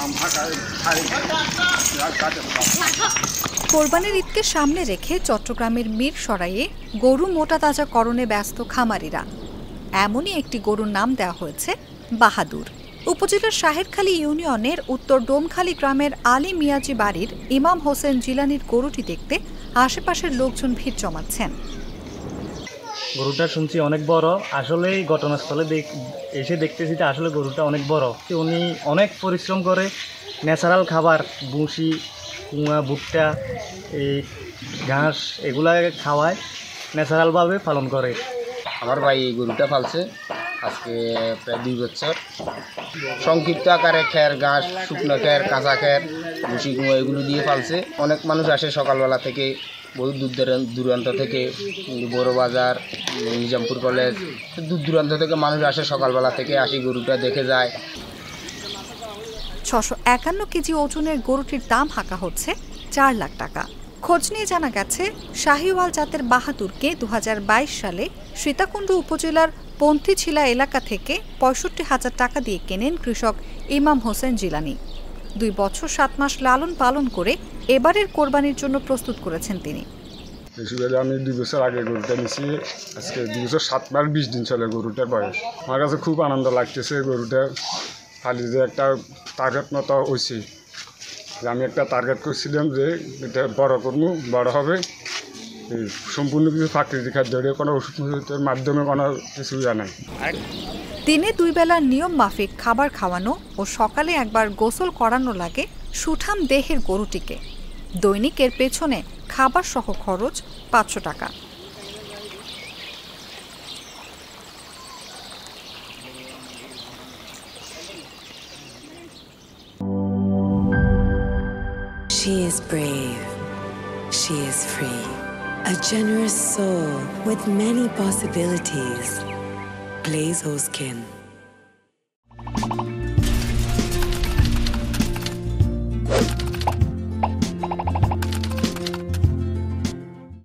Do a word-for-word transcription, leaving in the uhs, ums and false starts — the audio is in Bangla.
কোরবানির ঈদকে সামনে রেখে চট্টগ্রামের মিরসরাইয়ে গরু মোটা তাজাকরণে ব্যস্ত খামারিরা। এমনই একটি গরুর নাম দেওয়া হয়েছে বাহাদুর। উপজেলার শাহেরখালী ইউনিয়নের উত্তর ডোমখালী গ্রামের আলী মিয়াজি বাড়ির ইমাম হোসেন জিলানির গরুটি দেখতে আশেপাশের লোকজন ভিড় জমাচ্ছেন। গরুটা শুনছি অনেক বড়, আসলে ঘটনাস্থলে এসে দেখতেছি যে আসলে গরুটা অনেক বড়। উনি অনেক পরিশ্রম করে ন্যাচারাল খাবার ভুসি, কুয়া, ভুট্টা, এই ঘাস এগুলা খাওয়ায়, ন্যাচারালভাবে পালন করে। আমার ভাই এই গরুটা পালছে আজকে প্রায় দুই বছর। সংক্ষিপ্ত আকারে খের, ঘাস, শুকনো খের, কাঁচা খের, ভুসি, কুয়া এগুলো দিয়ে পালছে। অনেক মানুষ আসে সকালবেলা থেকে, বহু দূর দূরান্ত থেকে, বড় বাজার, নিজামপুর কলেজ, দূর দূরান্ত থেকে মানুষ আসে সকালবেলা থেকে, আসি গরুটা দেখে যায়। ছশো একান্ন কেজি ওজনের গরুটির দাম হাঁকা হচ্ছে চার লাখ টাকা। খোঁজ নিয়ে জানা গেছে, শাহিওয়াল জাতের বাহাদুরকে দু হাজার বাইশ সালে সীতাকুণ্ড উপজেলার পন্থীছিলা এলাকা থেকে পঁয়ষট্টি হাজার টাকা দিয়ে কেনেন কৃষক ইমাম হোসেন জিলানি। দুই বছর সাত মাস লালন পালন করে এবারের কোরবানির জন্য প্রস্তুত করেছেন তিনি। আমি দুই বছর আগে গরুটা নিয়েছি, আজকে দুই বছর সাত মাস বিশ দিন চলে গরুটার বয়স। আমার কাছে খুব আনন্দ লাগতেছে। গরুটা খালি যে একটা টার্গেট মতো হয়েছে, আমি একটা টার্গেট করছিলাম যে এটা বড় করবো, বড় হবে, সম্পূর্ণ কিছু প্রাকৃতিক খাদ্য, কোনো ওষুধের মাধ্যমে কোনো কিছু জানাই। দিনে দুই বেলা নিয়ম মাফিক খাবার খাওয়ানো ও সকালে একবার গোসল করানো লাগে সুঠাম দেহের গরুটিকে। দৈনিক এর পেছনে খাবার সহ খরচ পাঁচশো টাকা। She is brave. She is free. A generous soul with many possibilities. Blaze O Skin.